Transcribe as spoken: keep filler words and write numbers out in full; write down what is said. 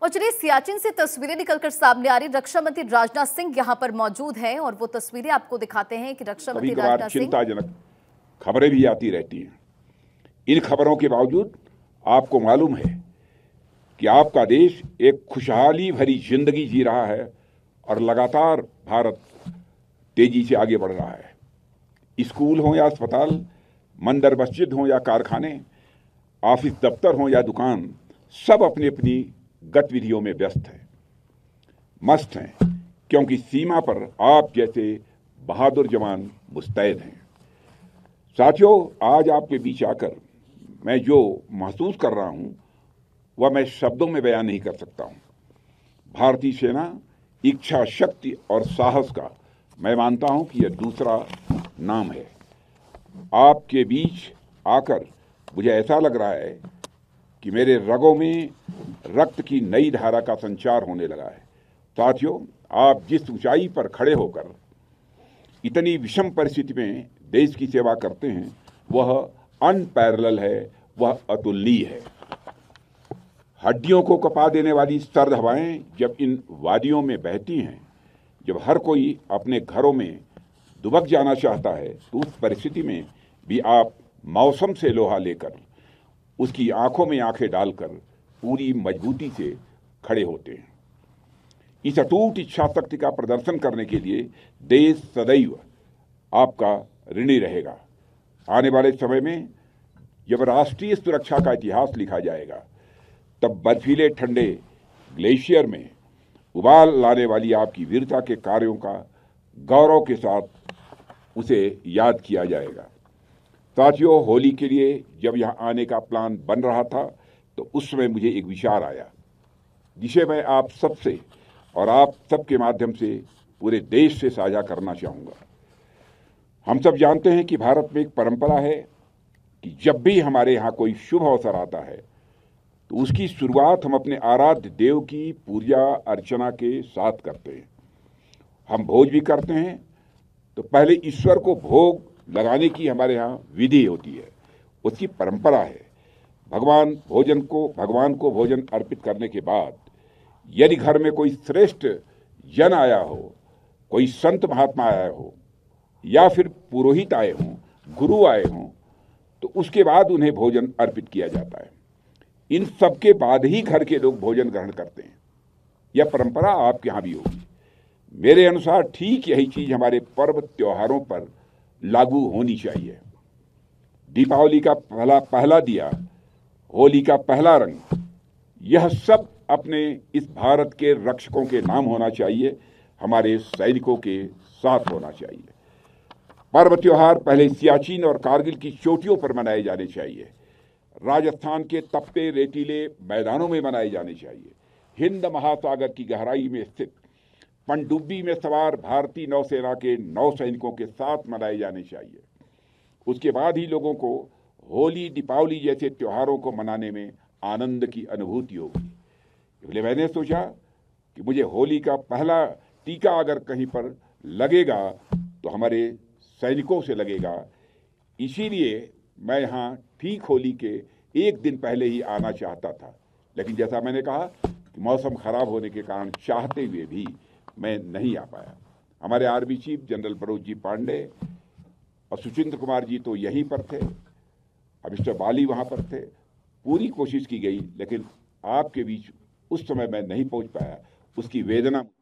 और चलिए सियाचिन से तस्वीरें निकलकर सामने आ रही। रक्षा मंत्री राजनाथ सिंह यहां पर मौजूद हैं और वो तस्वीरें आपको दिखाते हैं कि रक्षा मंत्री राजनाथ सिंह। चिंताजनक खबरें भी आती रहती हैं। इन खबरों के बावजूद आपको मालूम है कि आपका देश एक खुशहाली भरी जिंदगी जी रहा है और लगातार भारत तेजी से आगे बढ़ रहा है। स्कूल हो या अस्पताल, मंदिर मस्जिद हो या कारखाने, ऑफिस दफ्तर हो या दुकान, सब अपनी अपनी गतिविधियों में व्यस्त हैं, मस्त हैं, क्योंकि सीमा पर आप जैसे बहादुर जवान मुस्तैद हैं। साथियों, आज आपके बीच आकर मैं जो महसूस कर रहा हूं वह मैं शब्दों में बयान नहीं कर सकता हूं। भारतीय सेना इच्छा शक्ति और साहस का मैं मानता हूं कि यह दूसरा नाम है। आपके बीच आकर मुझे ऐसा लग रहा है कि मेरे रगों में रक्त की नई धारा का संचार होने लगा है। साथियों, आप जिस ऊंचाई पर खड़े होकर इतनी विषम परिस्थिति में देश की सेवा करते हैं वह अनपैरेलल है, वह अतुलनीय है। हड्डियों को कपा देने वाली सर्द हवाएं जब इन वादियों में बहती हैं, जब हर कोई अपने घरों में दुबक जाना चाहता है, तो उस परिस्थिति में भी आप मौसम से लोहा लेकर उसकी आंखों में आंखें डालकर पूरी मजबूती से खड़े होते हैं। इस अटूट इच्छा शक्ति का प्रदर्शन करने के लिए देश सदैव आपका ऋणी रहेगा। आने वाले समय में जब राष्ट्रीय सुरक्षा का इतिहास लिखा जाएगा, तब बर्फीले ठंडे ग्लेशियर में उबाल लाने वाली आपकी वीरता के कार्यों का गौरव के साथ उसे याद किया जाएगा। साथियों, होली के लिए जब यहाँ आने का प्लान बन रहा था तो उस समय मुझे एक विचार आया जिसे मैं आप सबसे और आप सबके माध्यम से पूरे देश से साझा करना चाहूँगा। हम सब जानते हैं कि भारत में एक परंपरा है कि जब भी हमारे यहाँ कोई शुभ अवसर आता है तो उसकी शुरुआत हम अपने आराध्य देव की पूजा अर्चना के साथ करते हैं। हम भोज भी करते हैं तो पहले ईश्वर को भोग लगाने की हमारे यहाँ विधि होती है, उसकी परंपरा है। भगवान भोजन को भगवान को भोजन अर्पित करने के बाद यदि घर में कोई श्रेष्ठ जन आया हो, कोई संत महात्मा आया हो या फिर पुरोहित आए हों, गुरु आए हों, तो उसके बाद उन्हें भोजन अर्पित किया जाता है। इन सब के बाद ही घर के लोग भोजन ग्रहण करते हैं। यह परंपरा आपके यहाँ भी होगी। मेरे अनुसार ठीक यही चीज हमारे पर्व त्योहारों पर लागू होनी चाहिए। दीपावली का पहला पहला दिया, होली का पहला रंग, यह सब अपने इस भारत के रक्षकों के नाम होना चाहिए, हमारे सैनिकों के साथ होना चाहिए। पर्व त्योहार पहले सियाचिन और कारगिल की चोटियों पर मनाए जाने चाहिए, राजस्थान के तपते रेतीले मैदानों में मनाए जाने चाहिए, हिंद महासागर की गहराई में स्थित पनडुब्बी में सवार भारतीय नौसेना के नौ सैनिकों के साथ मनाए जाने चाहिए। उसके बाद ही लोगों को होली दीपावली जैसे त्योहारों को मनाने में आनंद की अनुभूति होगी। इसलिए मैंने सोचा कि मुझे होली का पहला टीका अगर कहीं पर लगेगा तो हमारे सैनिकों से लगेगा। इसीलिए मैं यहाँ ठीक होली के एक दिन पहले ही आना चाहता था, लेकिन जैसा मैंने कहा कि मौसम खराब होने के कारण चाहते हुए भी मैं नहीं आ पाया। हमारे army chief general Manoj ji Pande और सुचिंद्र कुमार जी तो यहीं पर थे, अब मिस्टर बाली वहाँ पर थे। पूरी कोशिश की गई, लेकिन आपके बीच उस समय मैं नहीं पहुँच पाया, उसकी वेदना